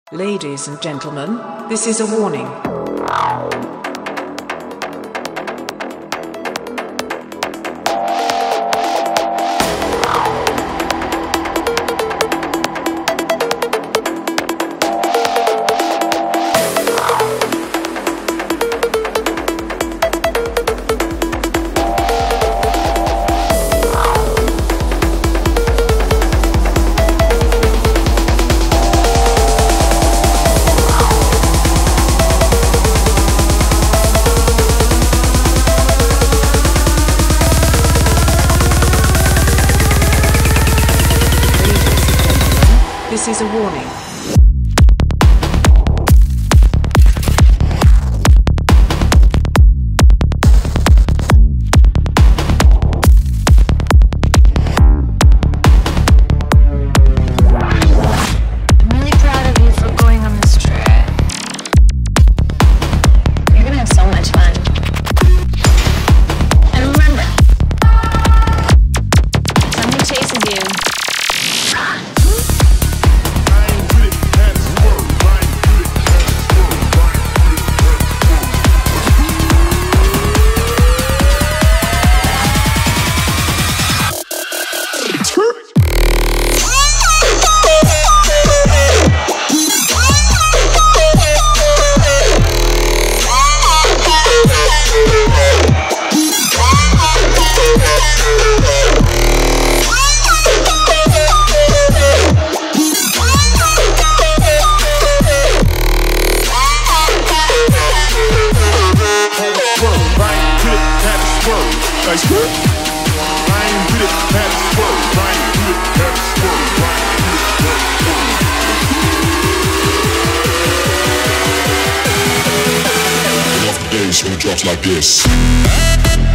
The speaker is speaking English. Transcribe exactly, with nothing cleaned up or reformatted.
Ladies and gentlemen, this is a warning. This is a warning. I'm really proud of you for going on this trip. You're gonna have so much fun. And remember, if something chases you, run. When it drops like this.